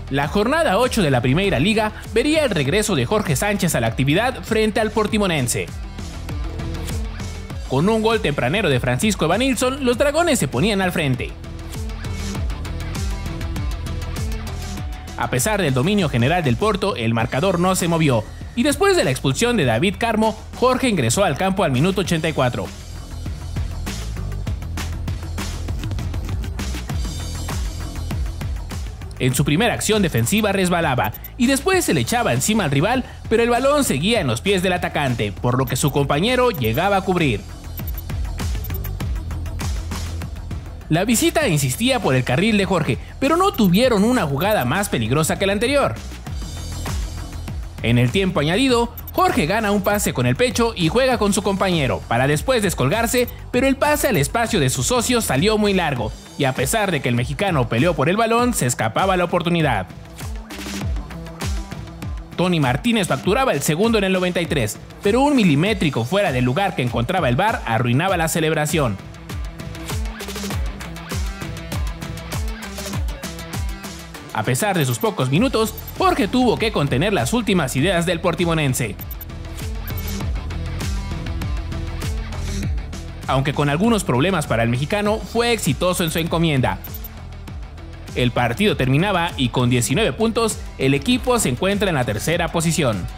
La jornada 8 de la Primeira Liga vería el regreso de Jorge Sánchez a la actividad frente al Portimonense. Con un gol tempranero de Francisco Evanilson, los dragones se ponían al frente. A pesar del dominio general del Porto, el marcador no se movió, y después de la expulsión de David Carmo, Jorge ingresó al campo al minuto 84. En su primera acción defensiva resbalaba, y después se le echaba encima al rival, pero el balón seguía en los pies del atacante, por lo que su compañero llegaba a cubrir. La visita insistía por el carril de Jorge, pero no tuvieron una jugada más peligrosa que la anterior. En el tiempo añadido, Jorge gana un pase con el pecho y juega con su compañero, para después descolgarse, pero el pase al espacio de sus socios salió muy largo, y a pesar de que el mexicano peleó por el balón, se escapaba la oportunidad. Tony Martínez facturaba el segundo en el 93, pero un milimétrico fuera del lugar que encontraba el VAR arruinaba la celebración. A pesar de sus pocos minutos, Jorge tuvo que contener las últimas ideas del portimonense. Aunque con algunos problemas para el mexicano, fue exitoso en su encomienda. El partido terminaba y con 19 puntos, el equipo se encuentra en la tercera posición.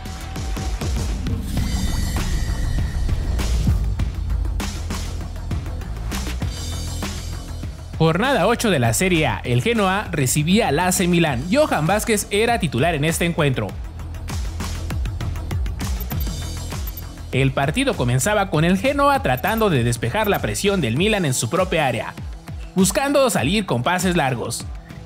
Jornada 8 de la Serie A, el Genoa recibía al AC Milán. Johan Vázquez era titular en este encuentro. El partido comenzaba con el Genoa tratando de despejar la presión del Milan en su propia área, buscando salir con pases largos.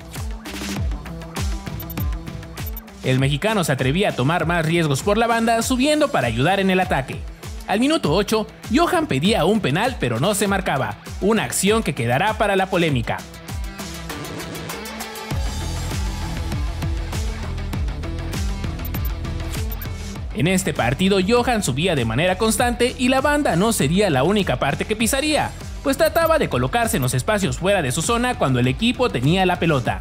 El mexicano se atrevía a tomar más riesgos por la banda, subiendo para ayudar en el ataque. Al minuto 8, Johan pedía un penal pero no se marcaba, una acción que quedará para la polémica. En este partido Johan subía de manera constante y la banda no sería la única parte que pisaría, pues trataba de colocarse en los espacios fuera de su zona cuando el equipo tenía la pelota.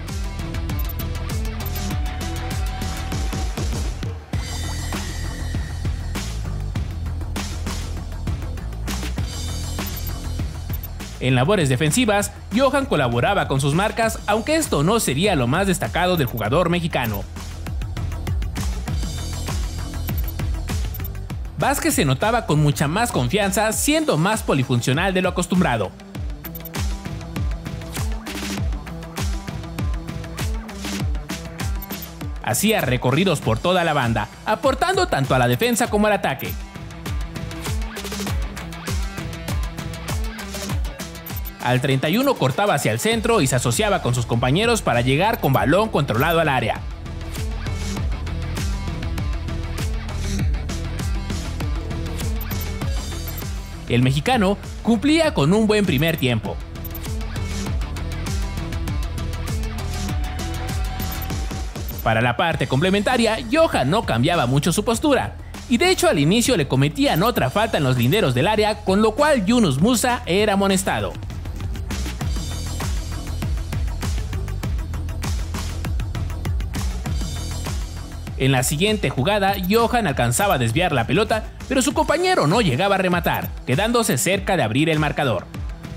En labores defensivas, Johan colaboraba con sus marcas, aunque esto no sería lo más destacado del jugador mexicano. Vázquez se notaba con mucha más confianza, siendo más polifuncional de lo acostumbrado. Hacía recorridos por toda la banda, aportando tanto a la defensa como al ataque. Al 31 cortaba hacia el centro y se asociaba con sus compañeros para llegar con balón controlado al área. El mexicano cumplía con un buen primer tiempo. Para la parte complementaria, Johan no cambiaba mucho su postura, y de hecho al inicio le cometían otra falta en los linderos del área, con lo cual Yunus Musa era amonestado. En la siguiente jugada, Johan alcanzaba a desviar la pelota, pero su compañero no llegaba a rematar, quedándose cerca de abrir el marcador.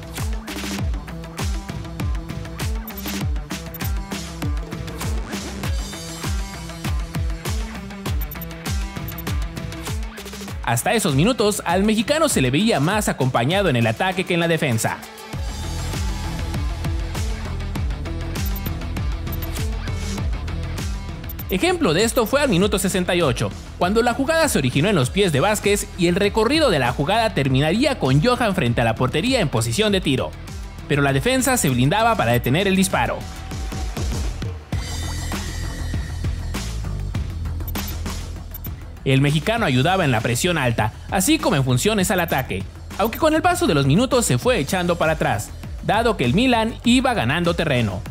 Hasta esos minutos, al mexicano se le veía más acompañado en el ataque que en la defensa. Ejemplo de esto fue al minuto 68, cuando la jugada se originó en los pies de Vázquez y el recorrido de la jugada terminaría con Johan frente a la portería en posición de tiro, pero la defensa se blindaba para detener el disparo. El mexicano ayudaba en la presión alta, así como en funciones al ataque, aunque con el paso de los minutos se fue echando para atrás, dado que el Milan iba ganando terreno.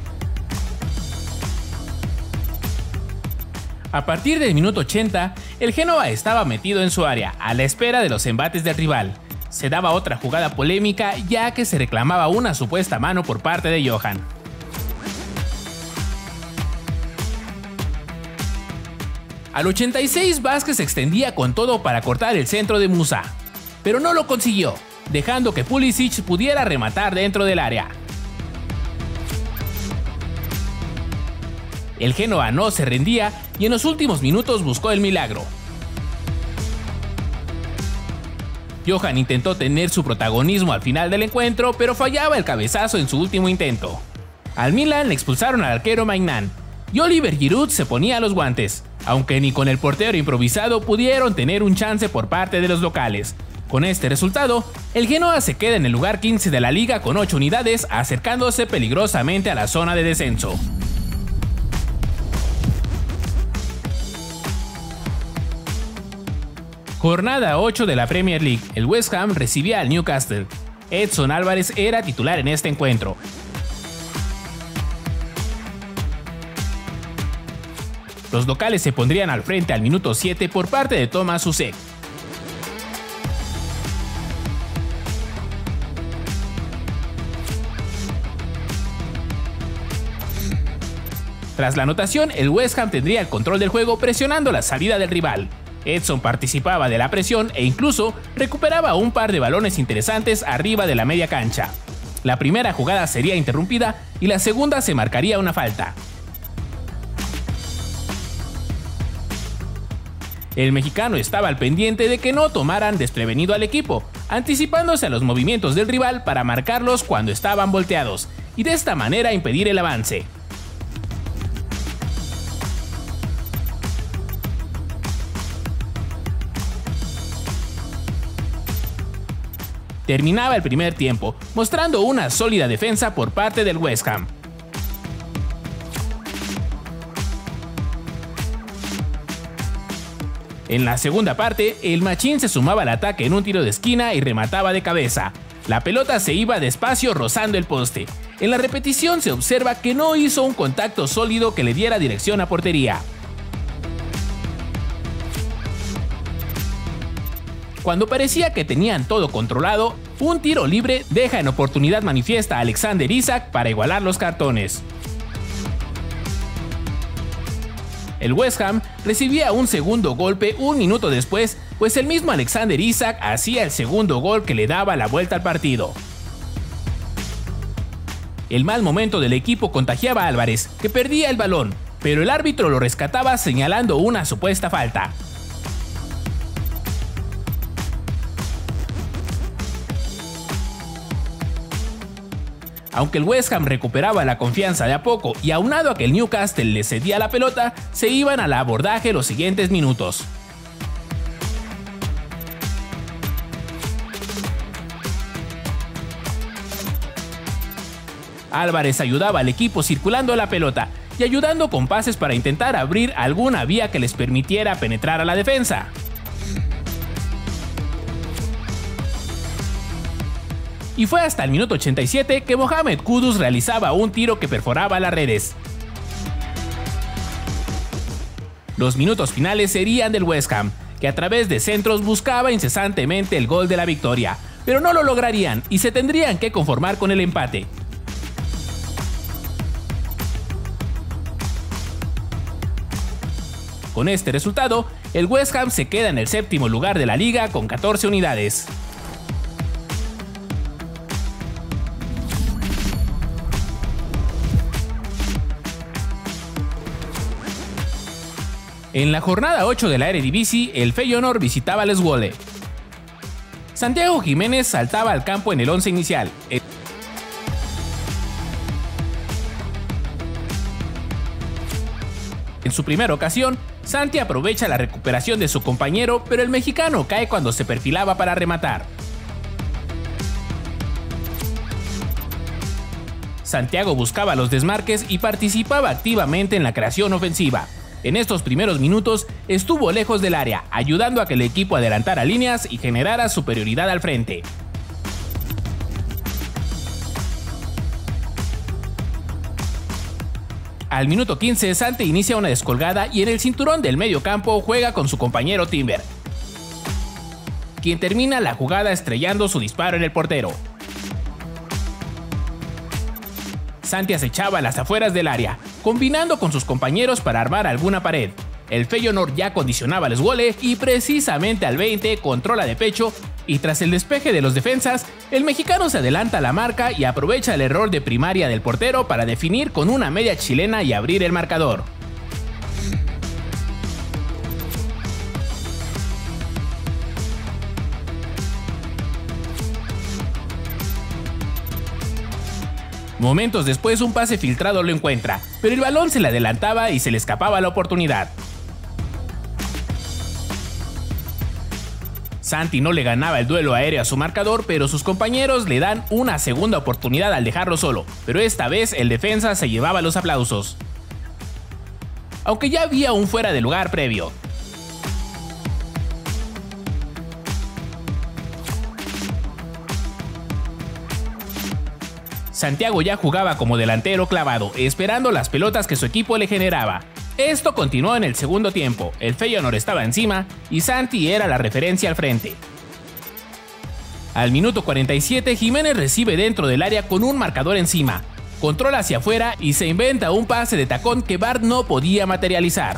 A partir del minuto 80, el Genoa estaba metido en su área, a la espera de los embates del rival. Se daba otra jugada polémica, ya que se reclamaba una supuesta mano por parte de Johan. Al 86 Vázquez se extendía con todo para cortar el centro de Musa, pero no lo consiguió, dejando que Pulisic pudiera rematar dentro del área. El Genoa no se rendía y en los últimos minutos buscó el milagro. Johan intentó tener su protagonismo al final del encuentro, pero fallaba el cabezazo en su último intento. Al Milan le expulsaron al arquero Maignan, y Oliver Giroud se ponía los guantes, aunque ni con el portero improvisado pudieron tener un chance por parte de los locales. Con este resultado, el Genoa se queda en el lugar 15 de la liga con 8 unidades, acercándose peligrosamente a la zona de descenso. Jornada 8 de la Premier League, el West Ham recibía al Newcastle. Edson Álvarez era titular en este encuentro. Los locales se pondrían al frente al minuto 7 por parte de Thomas Soucek. Tras la anotación, el West Ham tendría el control del juego presionando la salida del rival. Edson participaba de la presión e incluso recuperaba un par de balones interesantes arriba de la media cancha. La primera jugada sería interrumpida y la segunda se marcaría una falta. El mexicano estaba al pendiente de que no tomaran desprevenido al equipo, anticipándose a los movimientos del rival para marcarlos cuando estaban volteados, y de esta manera impedir el avance. Terminaba el primer tiempo, mostrando una sólida defensa por parte del West Ham. En la segunda parte, el Machín se sumaba al ataque en un tiro de esquina y remataba de cabeza. La pelota se iba despacio rozando el poste. En la repetición se observa que no hizo un contacto sólido que le diera dirección a portería. Cuando parecía que tenían todo controlado, un tiro libre deja en oportunidad manifiesta a Alexander Isak para igualar los cartones. El West Ham recibía un segundo golpe un minuto después, pues el mismo Alexander Isak hacía el segundo gol que le daba la vuelta al partido. El mal momento del equipo contagiaba a Álvarez, que perdía el balón, pero el árbitro lo rescataba señalando una supuesta falta. Aunque el West Ham recuperaba la confianza de a poco y aunado a que el Newcastle le cedía la pelota, se iban al abordaje los siguientes minutos. Álvarez ayudaba al equipo circulando la pelota y ayudando con pases para intentar abrir alguna vía que les permitiera penetrar a la defensa. Y fue hasta el minuto 87 que Mohamed Kudus realizaba un tiro que perforaba las redes. Los minutos finales serían del West Ham, que a través de centros buscaba incesantemente el gol de la victoria, pero no lo lograrían y se tendrían que conformar con el empate. Con este resultado, el West Ham se queda en el séptimo lugar de la liga con 14 unidades. En la jornada 8 de la Eredivisie, el Feyenoord visitaba al Zwolle. Santiago Jiménez saltaba al campo en el once inicial. En su primera ocasión, Santi aprovecha la recuperación de su compañero, pero el mexicano cae cuando se perfilaba para rematar. Santiago buscaba los desmarques y participaba activamente en la creación ofensiva. En estos primeros minutos estuvo lejos del área, ayudando a que el equipo adelantara líneas y generara superioridad al frente. Al minuto 15, Santi inicia una descolgada y en el cinturón del medio campo juega con su compañero Timber, quien termina la jugada estrellando su disparo en el portero. Santi acechaba a las afueras del área, combinando con sus compañeros para armar alguna pared. El Feyenoord ya condicionaba el Zwolle y precisamente al 20 controla de pecho y tras el despeje de los defensas, el mexicano se adelanta a la marca y aprovecha el error de primaria del portero para definir con una media chilena y abrir el marcador. Momentos después un pase filtrado lo encuentra, pero el balón se le adelantaba y se le escapaba la oportunidad. Santi no le ganaba el duelo aéreo a su marcador, pero sus compañeros le dan una segunda oportunidad al dejarlo solo, pero esta vez el defensa se llevaba los aplausos. Aunque ya había un fuera de lugar previo. Santiago ya jugaba como delantero clavado, esperando las pelotas que su equipo le generaba. Esto continuó en el segundo tiempo, el Feyenoord estaba encima y Santi era la referencia al frente. Al minuto 47 Jiménez recibe dentro del área con un marcador encima, controla hacia afuera y se inventa un pase de tacón que Bart no podía materializar.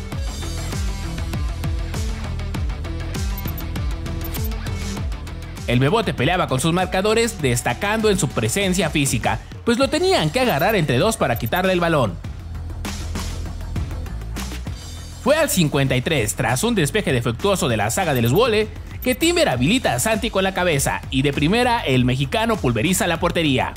El Bebote peleaba con sus marcadores destacando en su presencia física, pues lo tenían que agarrar entre dos para quitarle el balón. Fue al 53, tras un despeje defectuoso de la saga del Zwolle, que Timber habilita a Santi con la cabeza y de primera el mexicano pulveriza la portería.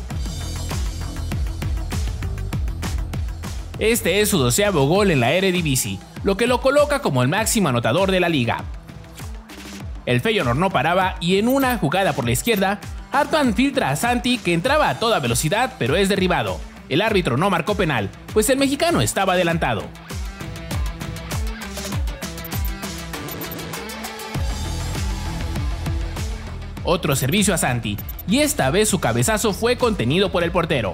Este es su 12º gol en la Eredivisie, lo que lo coloca como el máximo anotador de la liga. El Feyenoord no paraba y en una jugada por la izquierda, Hartmann filtra a Santi que entraba a toda velocidad pero es derribado. El árbitro no marcó penal, pues el mexicano estaba adelantado. Otro servicio a Santi, y esta vez su cabezazo fue contenido por el portero.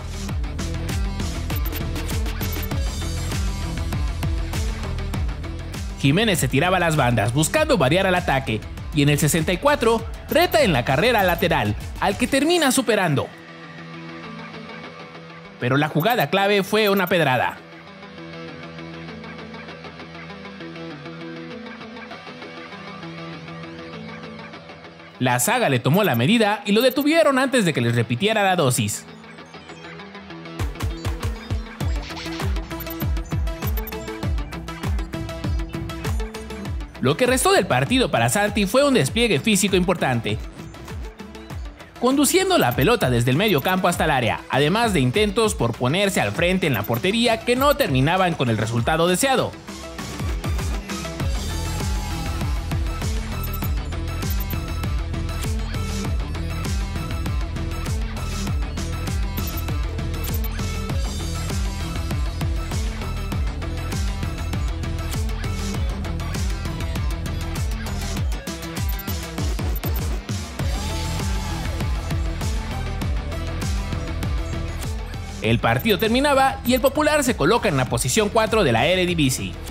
Jiménez se tiraba a las bandas buscando variar al ataque y en el 64 reta en la carrera lateral, al que termina superando. Pero la jugada clave fue una pedrada. La saga le tomó la medida y lo detuvieron antes de que les repitiera la dosis. Lo que restó del partido para Santi fue un despliegue físico importante, conduciendo la pelota desde el medio campo hasta el área, además de intentos por ponerse al frente en la portería que no terminaban con el resultado deseado. El partido terminaba y el Popular se coloca en la posición 4 de la Eredivisie.